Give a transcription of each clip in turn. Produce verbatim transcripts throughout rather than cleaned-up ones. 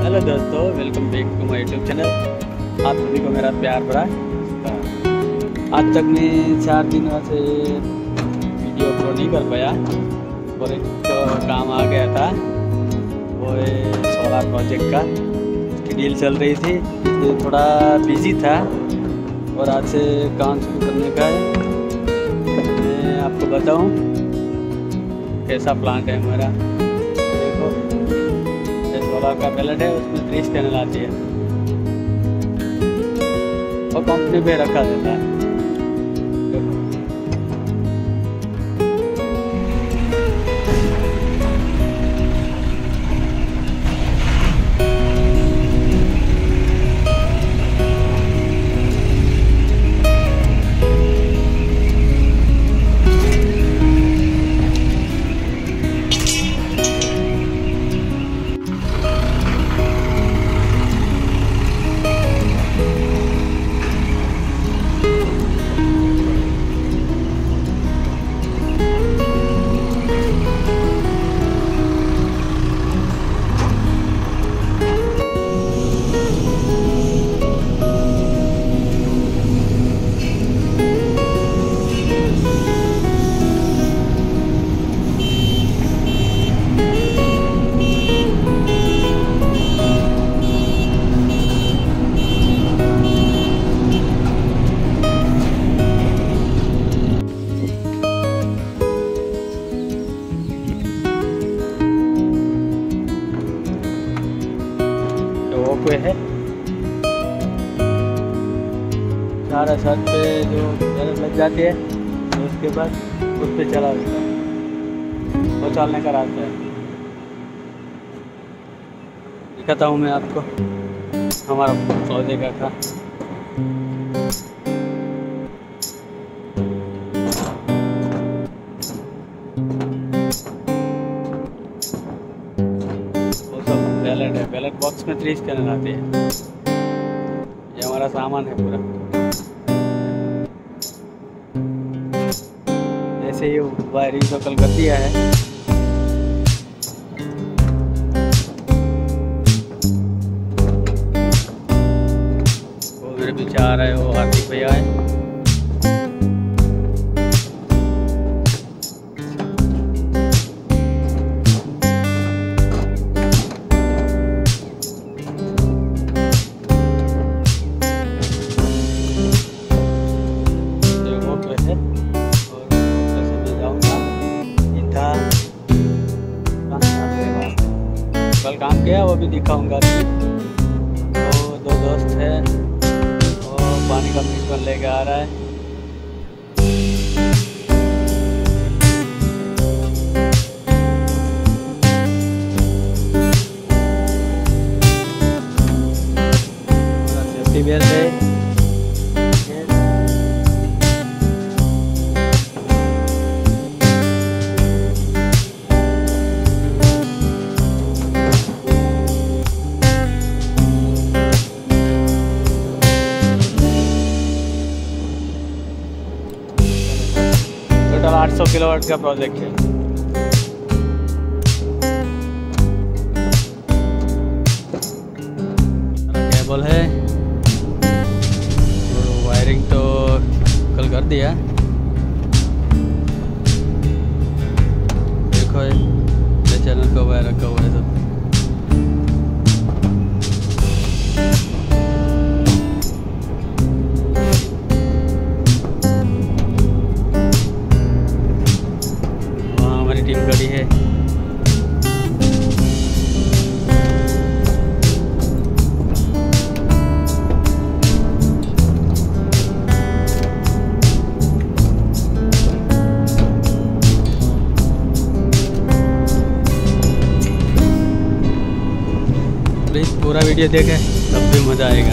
Hello दोस्तों, welcome back to my YouTube channel. आप सभी को मेरा प्यार भरा। आज तक मैं चार दिनों से वीडियो अपलोड नहीं कर पाया और एक तो काम आ गया था, वो सोलार प्रोजेक्ट का उसकी डील चल रही थी, इसलिए थोड़ा बिजी था और आज से काम शुरू करने का है। मैं आपको बताऊं कैसा प्लांट है हमारा। देखो ये सोलार का पैलेट है, उसमें तीस पैनल आती है और कंपनी पे रखा जाता है। पे है सारा छत पे जो पैनल लग जाती है तो उसके बाद उस पे चला जाता है, वो चलने का रास्ता है। दिखाता हूँ मैं आपको हमारा पौधे का था। बैलेट है, बैलेट बॉक्स में तीस पैनल आते हैं। ये हमारा सामान है पूरा। जैसे ही वायरिंग तो कल कर दिया है, वो मेरे पीछे आ रहा है, वो हाथी भैया है। कल काम किया वो भी दिखाऊंगा। तो दो दोस्त हैं और पानी का मिक्सर लेके आ रहा है। सेफ्टी बेल्ट है। टोटल आठ सौ किलोवाट का प्रोजेक्ट है। केबल है और वायरिंग तो कल कर दिया। देखो ये चैनल का वायर रखा हुआ है सब। टीम खड़ी है। प्लीज पूरा वीडियो देखें तब भी मज़ा आएगा।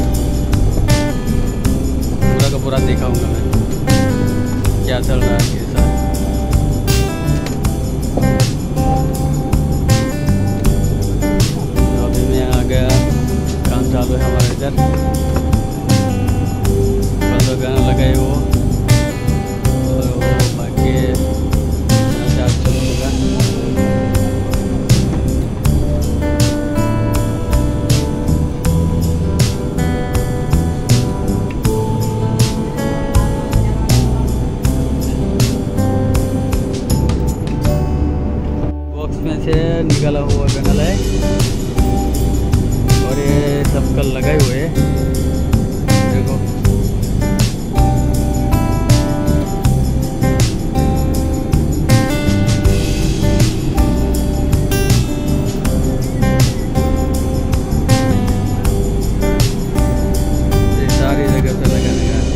पूरा का पूरा दिखाऊंगा मैं क्या चल रहा है। चालू है हमारे इधर, बंद गाना लगाए वो और वो बाकी चलूँगा। बॉक्स में से निकला हुआ गनल है और ये सब कल लगाए हुए हैं। देखो ये सारी जगह पे लगाने का।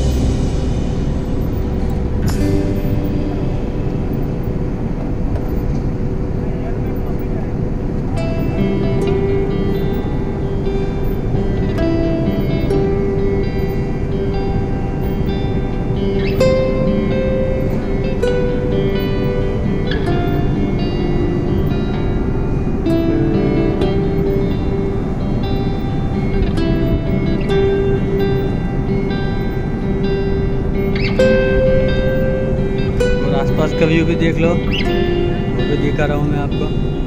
आसपास का व्यू भी देख लो, वो भी दिखा रहा हूँ मैं आपको।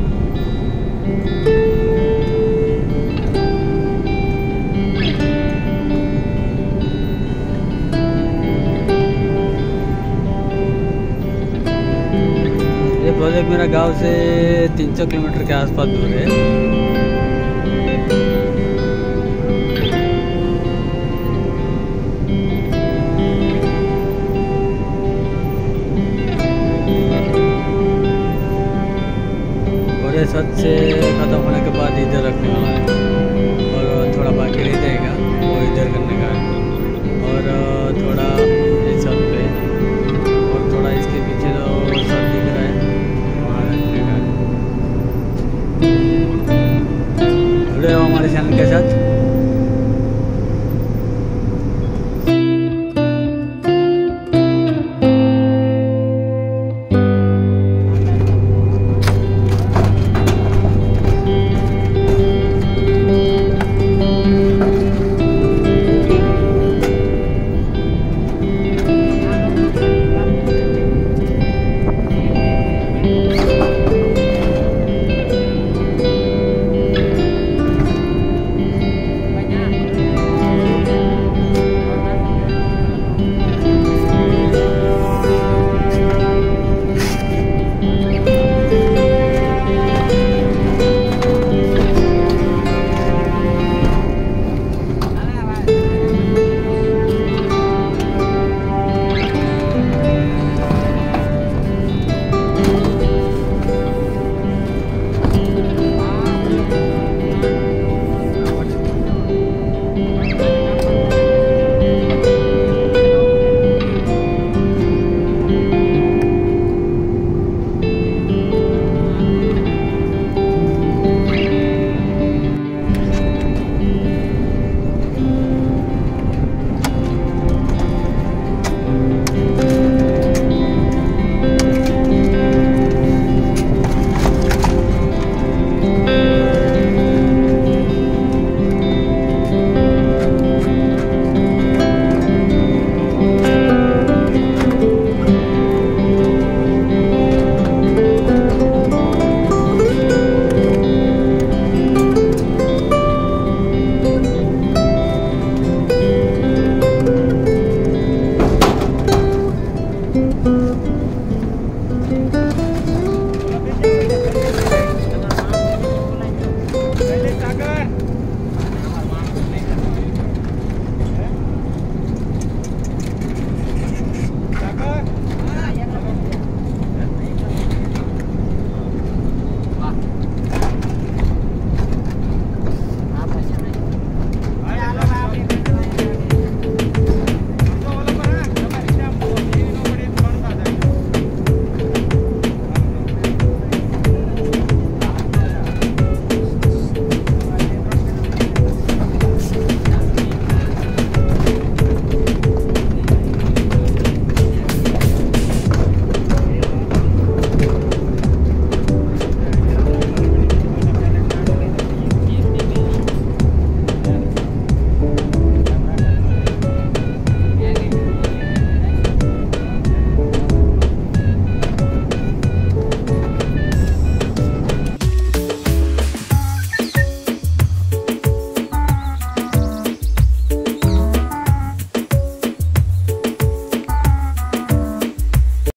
ये प्रोजेक्ट मेरा गांव से तीन सौ किलोमीटर के आसपास दूर है। छत से ख़त्म होने के बाद इधर रखने वाला है और थोड़ा बाकी रह जाएगा वो इधर करने का है और थोड़ा इस सब पे और थोड़ा इसके पीछे जो सब दिख रहा है वहाँ रखने का। जुड़े हो हमारे चैनल के साथ।